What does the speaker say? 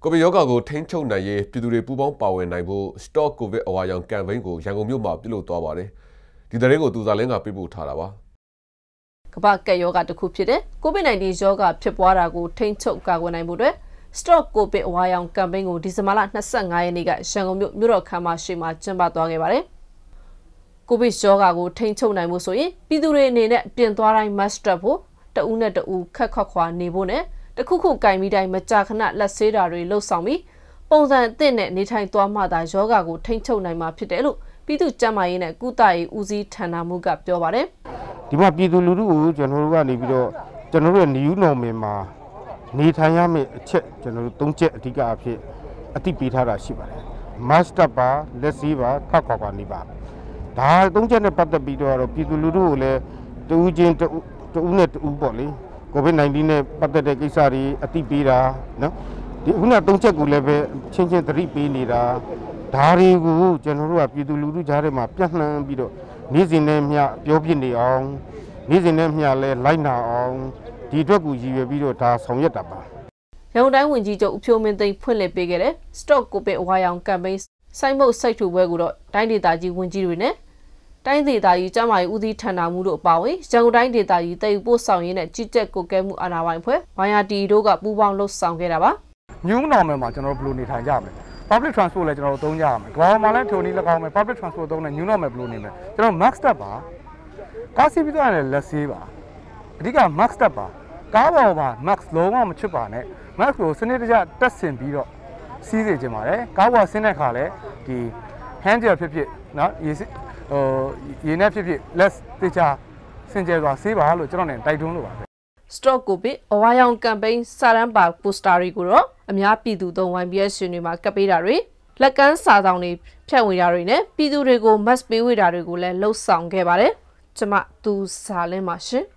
ကိုဗစ်ရောဂါကိုထိန်းချုပ်နိုင်ရေးပြည်သူတွေပူးပေါင်းပါဝင်နိုင်ဖို့ Stop COVID အဝါရောင်ကမ်ပိန်းကိုရန်ကုန်မြို့မှာပြုလုပ်သွားပါတယ်။ဒီသတင်းကိုသူစားလင်းကပေးပို့ထားတာပါ။ကမ္ဘာ့ကပ်ရောဂါတစ်ခုဖြစ်တဲ့ COVID-19 ရောဂါဖြစ်ပွားတာကိုထိန်းချုပ်ကာကွယ်နိုင်ဖို့အတွက် Stop COVID အဝါရောင်ကမ်ပိန်းကိုဒီဇင်ဘာလ25ရက်နေ့ကရန်ကုန်မြို့တော်ခမ်းမရှိမှာကျင်းပသွားခဲ့ပါတယ်။ကိုဗစ်ရောဂါကိုထိန်းချုပ်နိုင်ဖို့ဆိုရင်ပြည်သူတွေအနေနဲ့ပြင်သွားတိုင်း mask တပ်ဖို့တဦးနဲ့တဦးခက်ခွာနေဖို့နဲ့တခုခုကင်ပြီးတိုင်းမကြာခဏလက်ဆေးတာတွေလှုပ်ဆောင်ပြီးပုံစံအသစ်နဲ့နေထိုင်သွားမှသာယောဂါကိုထိန်းချုပ်နိုင်မှာဖြစ်တယ်လို့ပြည်သူ့ကျန်းမာရေးနဲ့ကုသရေးဦးစီးဌာနမှူးကပြောပါတယ်။ဒီမှာပြည်သူလူထုကိုကျွန်တော်တို့ကနေပြီးတော့ကျွန်တော်တို့ရဲ့ new normal မှာနေထိုင်ရမယ့်အချက်ကျွန်တော်တို့၃ချက်အဓိကအဖြစ်အသိပေးထားတာရှိပါတယ်။ mask တပ်ပါလက်ဆေးပါခက်ခွာနေပါဒါ၃ချက်နဲ့ပတ်သက်ပြီးတော့ပြည်သူလူထုကိုလည်းတဦးချင်းတဦးနဲ့တဦးပေါ့လေ COVID-19 နဲ့ပတ်သက်တဲ့ကိစ္စတွေအသိပေးတာနော်ဒီခုန၃ချက်ကိုလည်းပဲချင်းချင်းသတိပေးနေတာဒါတွေကိုကျွန်တော်တို့ကပြည်သူလူထုကြားထဲမှာပြန့်နှံ့ပြီးတော့နေ့စဉ်နဲ့မျှပြောပြနေအောင်နေ့စဉ်နဲ့မျှလဲလိုက်နာအောင်ဒီအတွက်ကိုရည်ရွယ်ပြီးတော့ဒါဆောင်ရွက်တာပါရန်ကုန်တိုင်းဝန်ကြီးချုပ်ဦးဖြိုးမင်းသိန်းဖွင့်လှစ်ပေးခဲ့တဲ့ Stop COVID အဝါရောင်ကမ်ပိန်းစိုင်းမုတ်စိတ်ထူပွဲကိုတော့တိုင်းဒေသကြီးဝန်ကြီးတွေနဲ့တိုင်းဒေသကြီးကျန်းမာရေးဦးစီးဌာနမှူးတို့အပါအဝင်ရန်ကုန်တိုင်းဒေသကြီးတည်ယူပို့ဆောင်ရေးနဲ့ကြီးကြပ်ကွပ်ကဲမှုအာဏာပိုင်အဖွဲ့ YRT တို့ကပူးပေါင်းလှုပ်ဆောင်ခဲ့တာပါ New normal မှာကျွန်တော်တို့ဘယ်လိုနေထိုင်ကြမလဲ Public transport လည်းကျွန်တော်တို့သုံးကြရမယ်။ဘာမှလည်းထိုနည်း၎င်းမယ် Public transport သုံးတဲ့ New normal ဘယ်လိုနေမလဲ။ကျွန်တော် mask တပ်ပါ။ကားစီးပြီးတော့လည်းလက်ဆေးပါ။အဓိက mask တပ်ပါ။ကားပေါ်မှာ mask လုံးဝမချွတ်ပါနဲ့။ mask ကိုစနစ်တကျတက်ဆင်ပြီးတော့စီးစေချင်ပါတယ်။ကားပေါ်ဆင်းတဲ့ခါလည်းဒီ hand gel ဖြစ်နော်ရေနဲ့ဖြစ်လက်တေချာစင်ကြယ်စွာဆေးပါလို့ကျွန်တော်နဲ့တိုက်တွန်းလို့ပါပဲ Stop COVID အဝါရောင်ကမ်ပိန်းစာရန်ပါပိုစတာတွေကိုတော့အများပြည်သူသုံး YBS ရှင်တွေမှာကပ်ပေးတာတွေလက်ကမ်းစာဆောင်တွေဖြန့်ဝေတာတွေနဲ့ပြည်သူတွေကို mask ပေးဝေတာတွေကိုလည်းလှုပ်ဆောင်ခဲ့ပါတယ်ကျွန်မသူစာလင်းပါရှင်